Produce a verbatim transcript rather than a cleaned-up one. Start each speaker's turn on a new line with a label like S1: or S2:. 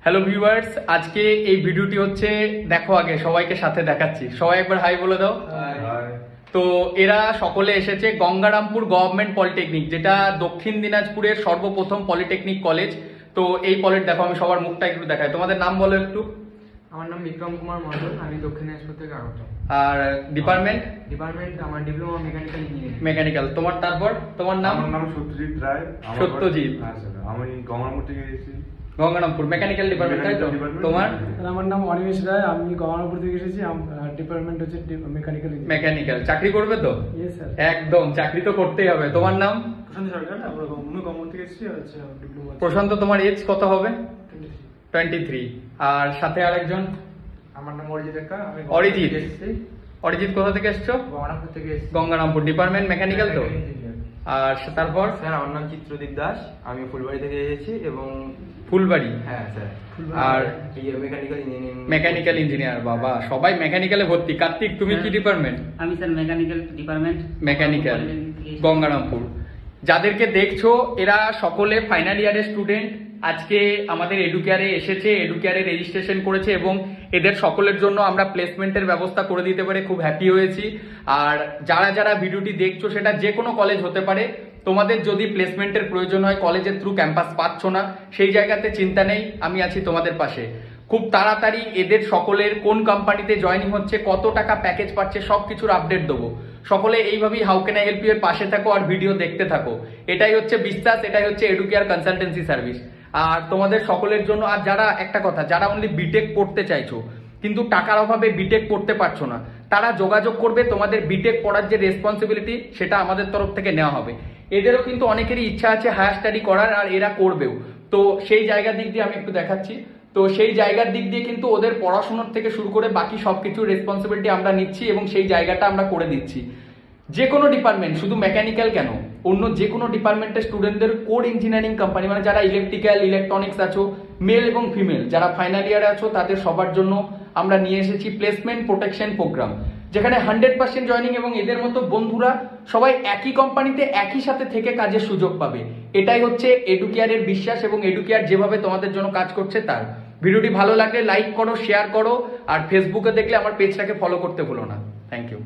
S1: Hello viewers, আজকে এই ভিডিওটি হচ্ছে দেখো আগে সবাইকে সাথে দেখাচ্ছি। সবাই একবার হাই বলে দাও। তো এরা সকলে এসেছে গঙ্গারামপুর গভর্নমেন্ট পলিটেকনিক, যেটা দক্ষিণ দিনাজপুরের সর্বপ্রথম পলিটেকনিক কলেজ। তো এই কলেজ দেখো, আমি সবার মুখটা একটু দেখাই। তোমাদের নাম বলো একটু।
S2: আমার নাম বিক্রম কুমার মন্ডল, আমি দক্ষিণ দিনাজপুর থেকে আগত।
S1: আর ডিপার্টমেন্ট?
S2: ডিপার্টমেন্ট আমার ডিপ্লোমা মেকানিক্যাল ইঞ্জিনিয়ারিং।
S1: মেকানিক্যাল। তোমার তারপর তোমার নাম?
S3: আমার নাম সত্যজিৎ রায়।
S1: সত্যজিৎ।
S3: হ্যাঁ স্যার, আমি গঙ্গারামপুর থেকে এসেছি।
S1: গঙ্গারামপুর মেকানিক্যাল ডিপার্টমেন্ট, তাই তো? তোমার?
S4: আমার নাম অনিমেষ রায়, আমি গঙ্গারামপুর থেকে এসেছি। ডিপার্টমেন্ট হচ্ছে মেকানিক্যাল।
S1: মেকানিক্যাল। চাকরি করবে তো?
S4: Yes sir.
S1: একদম, চাকরি তো করতেই হবে। তোমার নাম?
S4: প্রশান্ত সরকার, আমরা গঙ্গারামপুর থেকে এসেছি। আচ্ছা, ডিপ্লোমা।
S1: প্রশান্ত, তোমার এজ কত হবে? Twenty three. আর সাথে আরেকজন?
S2: আমার নাম অরিজিৎ একা, আমি
S1: অরিজিৎ।
S2: এসেছি।
S1: অরিজিৎ কোথা থেকে এসছো?
S2: গঙ্গারামপুর থেকে এসেছি।
S1: গঙ্গারামপুর। ডিপার্টমেন্ট মেকানিক্যাল তো? আর তারপর?
S5: স্যার আমার নাম চিত্রদীপ দাস, আমি ফুলবাড়ি থেকে এসেছি এবং
S1: ফুলবাড়ি।
S5: হ্যাঁ স্যার।
S1: আর
S5: মেকানিক্যাল ইঞ্জিনিয়ারিং।
S1: Mechanical engineer. বাবা, সবাই মেকানিক্যালে ভর্তি। কার্তিক, তুমি কি ডিপার্টমেন্ট?
S6: আমি sir mechanical department.
S1: Mechanical, Gangarampur. যাদেরকে দেখছো এরা সকলে ফাইনাল ইয়ারের স্টুডেন্ট। আজকে আমাদের এডুকেয়ারে এসেছে, এডুকেয়ারে রেজিস্ট্রেশন করেছে এবং এদের সকলের জন্য আমরা প্লেসমেন্টের ব্যবস্থা করে দিতে পারে খুব হ্যাপি হয়েছি। আর যারা যারা ভিডিওটি দেখছো, সেটা যে কোনো কলেজ হতে পারে, তোমাদের যদি প্লেসমেন্টের প্রয়োজন হয়, কলেজের থ্রু ক্যাম্পাস পাচ্ছ না, সেই জায়গাতে চিন্তা নেই, আমি আছি তোমাদের পাশে। খুব তাড়াতাড়ি এদের সকলের কোন কোম্পানিতে জয়েনিং হচ্ছে, কত টাকা প্যাকেজ পাচ্ছে, সব কিছুর আপডেট দেবো। সকলে এইভাবেই how can I help you এর পাশে থাকো আর ভিডিও দেখতে থাকো। এটাই হচ্ছে বিশ্বাস, এটাই হচ্ছে এডুকেয়ার কনসালটেন্সি সার্ভিস। আর তোমাদের সকলের জন্য, আর যারা একটা কথা, যারা অনলি বিটেক পড়তে চাইছো কিন্তু টাকার অভাবে বিটেক পড়তে পারছো না, তারা যোগাযোগ করবে। তোমাদের বিটেক পড়ার যে রেসপন্সিবিলিটি, সেটা আমাদের তরফ থেকে নেওয়া হবে। এদেরও কিন্তু অনেকেরই ইচ্ছা আছে হায়ার স্টাডি করার, আর এরা করবেও। তো সেই জায়গার দিক দিয়ে আমি একটু দেখাচ্ছি। তো সেই জায়গার দিক দিয়ে কিন্তু ওদের পড়াশোনার থেকে শুরু করে বাকি সবকিছু রেসপন্সিবিলিটি আমরা নিচ্ছি এবং সেই জায়গাটা আমরা করে দিচ্ছি। যে কোনো ডিপার্টমেন্ট, শুধু মেকানিক্যাল কেন, অন্য যে কোনো ডিপার্টমেন্টের স্টুডেন্টদের কোড ইঞ্জিনিয়ারিং কোম্পানি, মানে যারা ইলেকট্রিক্যাল ইলেকট্রনিক্স আছো, মেল এবং ফিমেল যারা ফাইনাল ইয়ারে আছো, তাদের সবার জন্য আমরা নিয়ে এসেছি প্লেসমেন্ট প্রোটেকশন প্রোগ্রাম, যেখানে হান্ড্রেড পার্সেন্ট জয়নিং এবং এদের মতো বন্ধুরা সবাই একই কোম্পানিতে একই সাথে থেকে কাজের সুযোগ পাবে। এটাই হচ্ছে এডুকেয়ারের বিশ্বাস এবং এডুকেয়ার যেভাবে তোমাদের জন্য কাজ করছে তার। ভিডিওটি ভালো লাগলে লাইক করো, শেয়ার করো, আর ফেসবুকে দেখলে আমার পেজটাকে ফলো করতে ভুলো না। Thank you.